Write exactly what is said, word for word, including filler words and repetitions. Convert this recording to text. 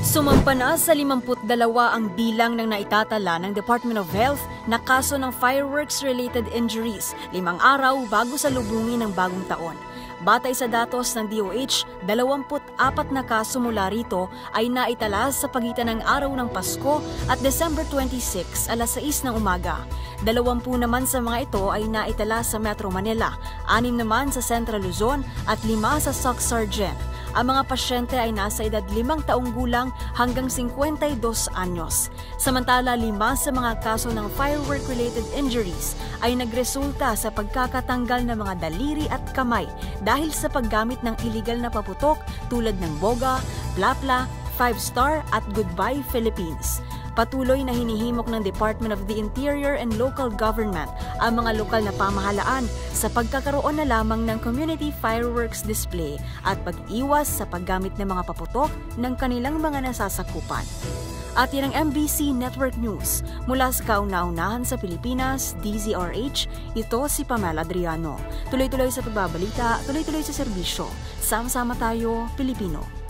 Sumampa na sa limampu't dalawa ang bilang ng naitatala ng Department of Health na kaso ng fireworks-related injuries limang araw bago salubungin ng bagong taon. Batay sa datos ng D O H, dalawampu't apat na kaso mula rito ay naitala sa pagitan ng araw ng Pasko at December twenty-six, alas sais ng umaga. Dalawampu naman sa mga ito ay naitala sa Metro Manila, anim naman sa Central Luzon at lima sa Soc Sargent. Ang mga pasyente ay nasa edad limang taong gulang hanggang singkwentadós anyos. Samantala, lima sa mga kaso ng firework-related injuries ay nagresulta sa pagkakatanggal ng mga daliri at kamay dahil sa paggamit ng iligal na paputok tulad ng boga, plapla, five star at Goodbye Philippines. Patuloy na hinihimok ng Department of the Interior and Local Government ang mga lokal na pamahalaan sa pagkakaroon na lamang ng community fireworks display at pag-iwas sa paggamit ng mga paputok ng kanilang mga nasasakupan. At yan ang M B C Network News. Mula sa kauna-unahan sa Pilipinas, D Z R H, ito si Pamela Adriano. Tuloy-tuloy sa pagbabalita, tuloy-tuloy sa serbisyo. Sama-sama tayo, Pilipino.